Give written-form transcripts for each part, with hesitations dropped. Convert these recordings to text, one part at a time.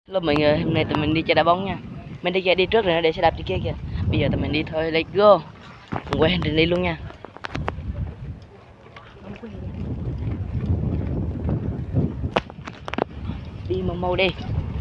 Hello mọi người, hôm nay tụi mình đi chơi đá bóng nha. Mình đi trước rồi, để xe đạp đi kia kìa. Bây giờ tụi mình đi thôi, let's go. Quay hành trình đi luôn nha. Đi mau đi.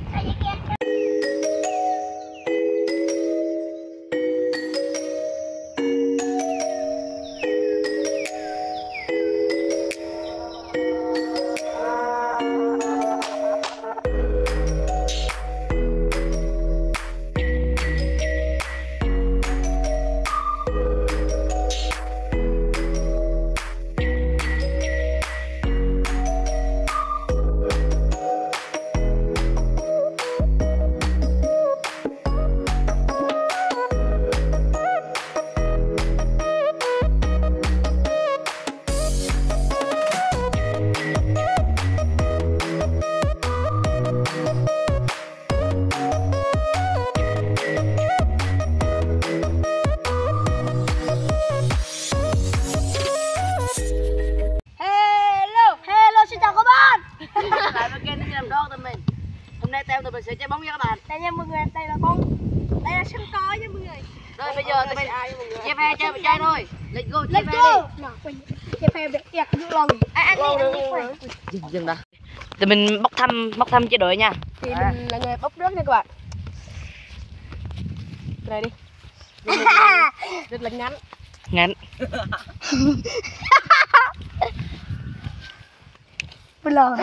Hôm nay tụi mình sẽ chơi bóng nha các bạn. Đây nha mọi người, đây là bóng. Đây là sân cỏ nha mọi người. Rồi bây giờ tụi mình chia phe chơi thôi. Let's go, chia Let's phe go. đi. Nào, chia phe được kẹt dữ lòng. Anh đi. Dừng đã. Tụi mình bốc thăm chế đội nha. Thì mình là người bốc nước nha các bạn. Cái này đi. Rất là ngắn. Ngắn. Bây giờ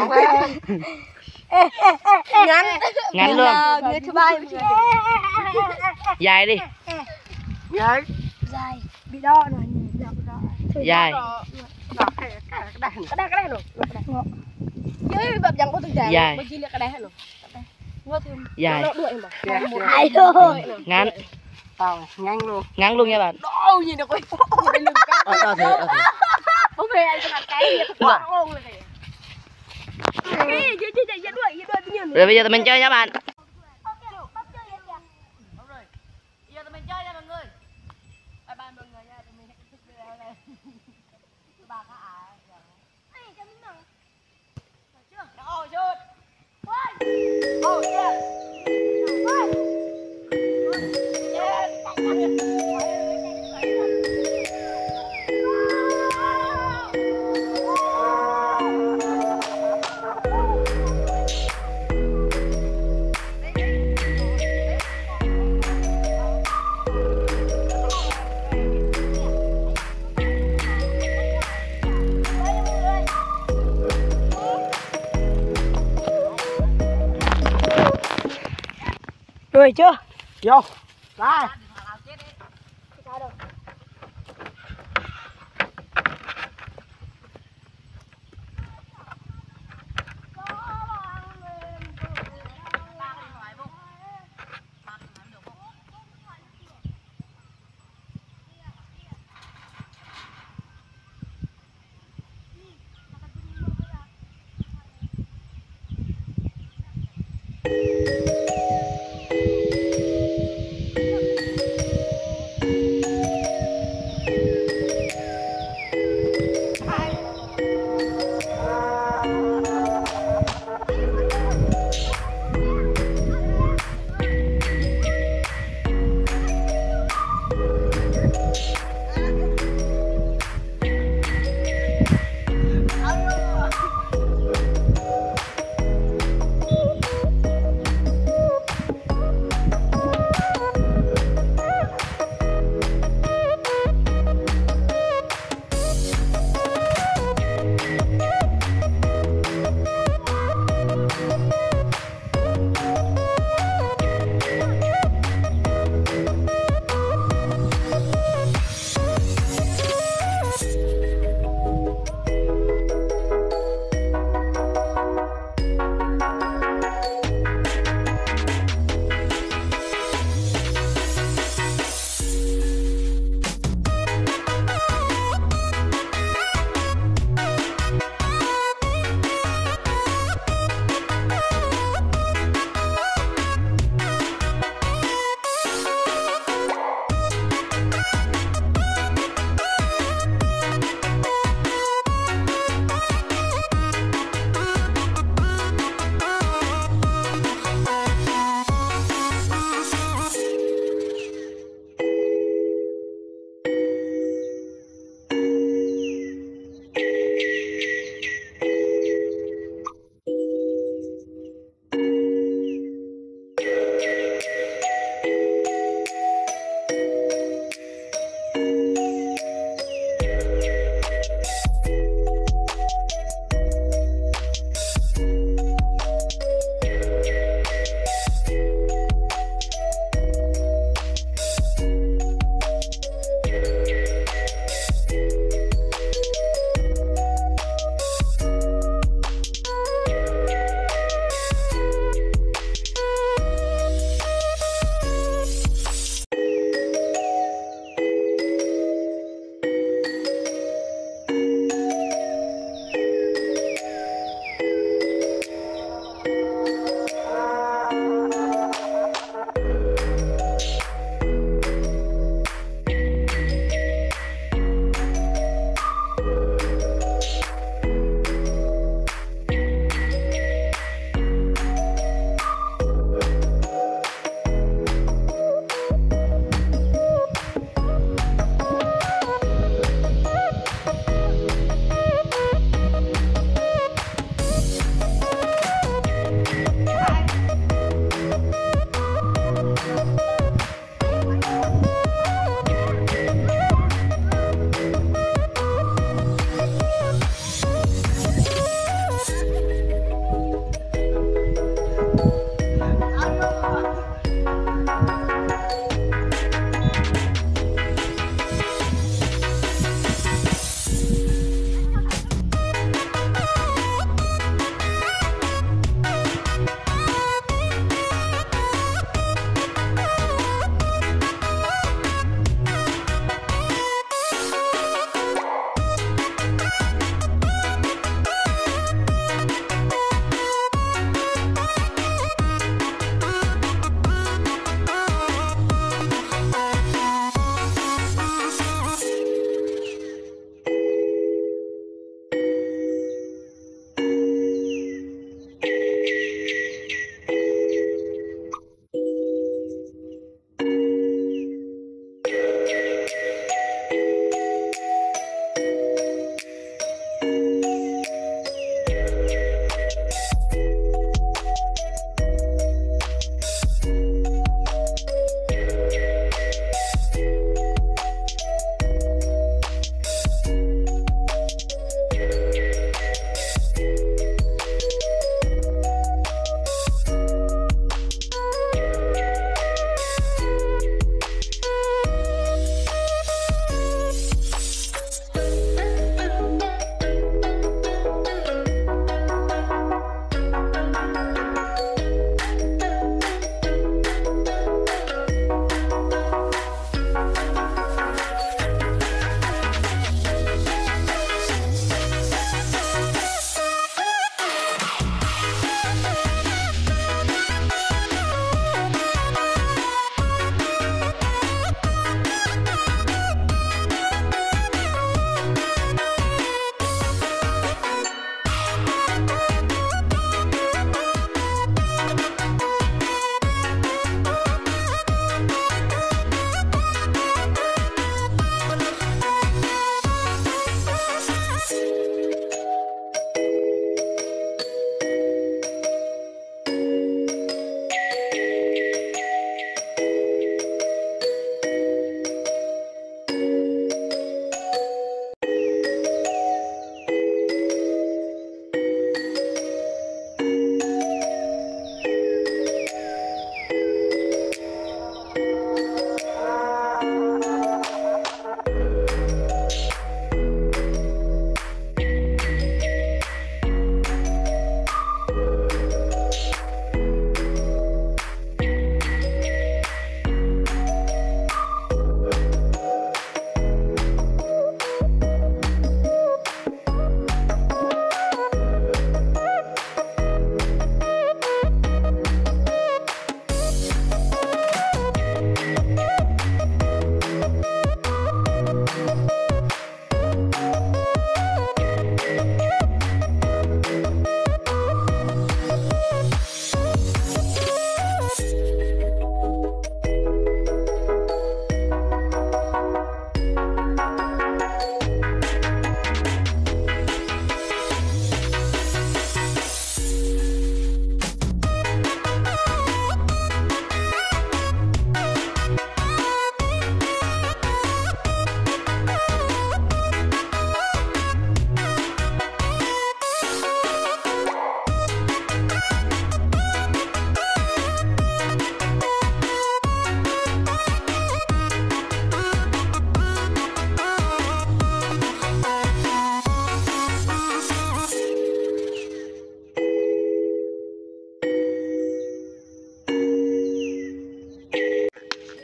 Ngắn luôn. Người thứ ba. Dài đi. Dài. Bị đo rồi. Dài. Cái đây rồi. Dướiแบบยังบ่ถึงแต่เมื่อกี้เรียกกระไดให้หนูงด Dài. ด้วยบ่ไอ้thôi Ngắn. tao Ngắn luôn nha bạn. đâu nhìn được quay đừng cắt Đó thử. bố về anh cho cái gì thật quá luôn này cái gì vậy đuổi Rồi bây giờ tụi mình chơi nha bạn. Giờ tụi mình chơi nha mọi người. Bye bye mọi người nha. Tụi mình hẹn gặp lại này. Bà cá ả. ai cho mình nào Chưa? Đó shoot. oh yeah rồi chưa Vô. đây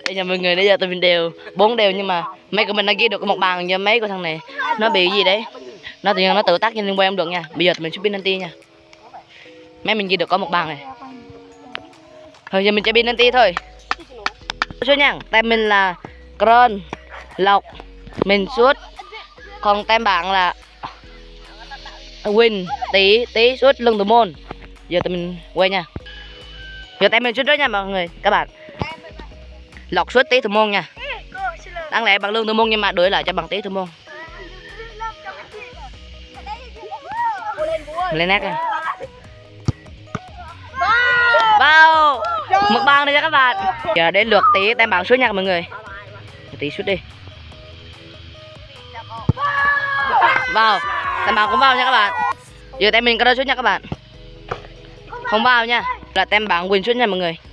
Đây nha mọi người, bây giờ tụi mình đều 4 đều nhưng mà mấy của mình đang ghi được có một bàn, nhưng mấy của thằng này nó bị gì đấy, nó tự nhiên nó tự tắt nhưng liên quan không được nha. Bây giờ tụi mình xuống penalty nha. Mấy mình ghi được có một bàn này. Thôi giờ mình chơi penalty thôi. Số nha, tem mình là Cron, Lộc, mình sút. Còn tem bạn là Win, tí sút lưng thủ môn. Giờ tụi mình quay nha. Giờ tem mình sút trước nha mọi người, các bạn. Lộc sút tí thủ môn nha. Đáng lẽ bằng lưng thủ môn nhưng mà đổi lại cho bằng tí thủ môn. Lên nét nha. Vào một bàn đi cho các bạn. Giờ đến lượt tí tem bạn sút nha mọi người. Tí sút đi. Vào, tem bạn cũng vào nha các bạn. Giờ tem mình có sút nha các bạn. Không vào nha, là tem bạn Win sút nha mọi người.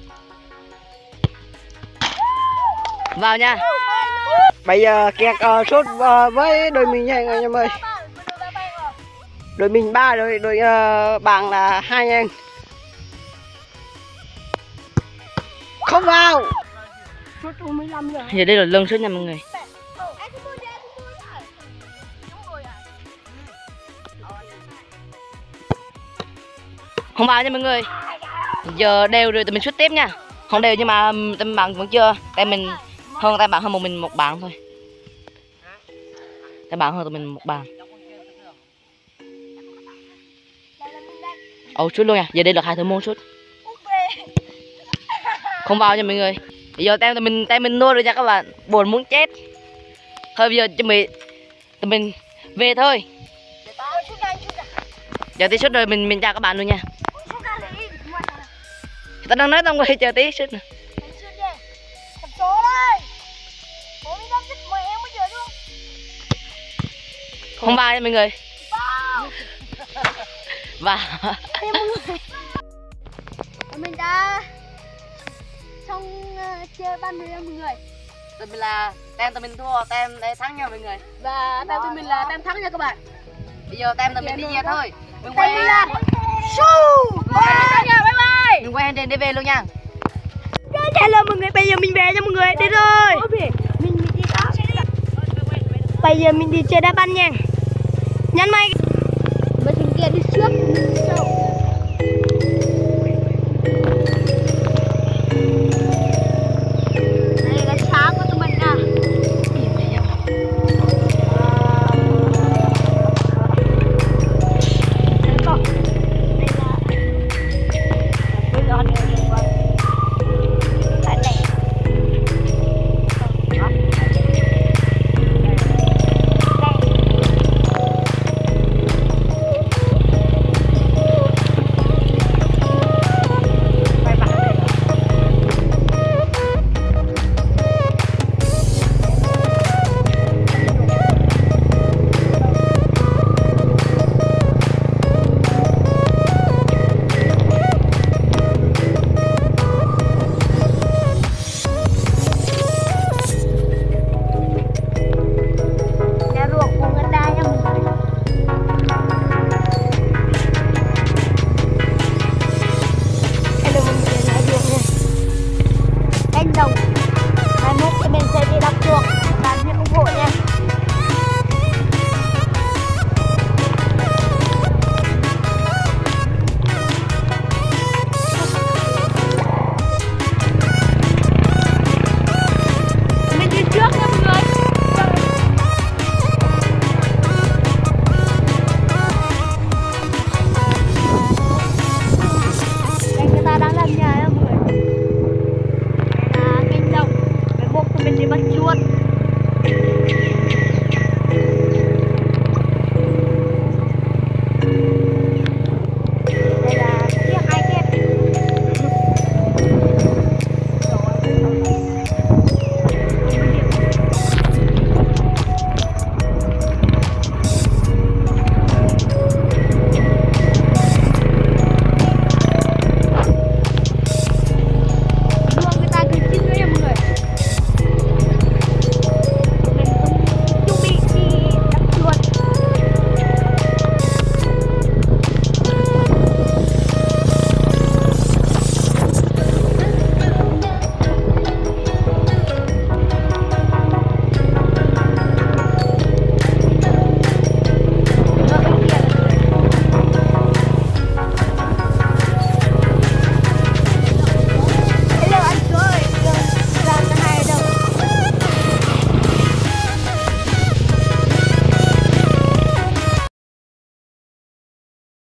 Vào nha. Bây giờ kẹt sút với đội mình nha anh em ơi. Đội mình 3, đội bạn là 2 anh. Không vào. Giờ đây là lưng sút nha mọi người. Không vào nha mọi người. Giờ đều rồi tụi mình sút tiếp nha. Không đều nhưng mà tem bạn vẫn chưa. Tem mình hơn tem bạn hơn mình một bạn thôi. Tem bạn hơn tụi mình một bàn. Ồ sút luôn nha. Giờ đây là 2 thủ môn sút. Không vào nha mọi người. Giờ tem mình nua rồi nha các bạn. Buồn muốn chết. Thôi bây giờ chuẩn bị tụi mình về thôi. Giờ tí sút rồi mình chào các bạn luôn nha. Tao đang nói tao quay chờ tí sút nè. Không vào nha mọi người. Vào. Mình đã xong chơi ban rồi mọi người. Tụi mình là tem tụi mình thua, tem đây thắng nha mọi người. Và tem tụi mình là tem thắng nha các bạn. Bây giờ tem tụi mình đi về thôi. Mình Tem quay mình là su. Bye bye. mình quay hành trình đi về luôn nha. Hello mọi người, bây giờ mình về nha mọi người, đi rồi. Mình đi đó. Bây giờ mình đi chơi đá banh nha. Nhắn mày.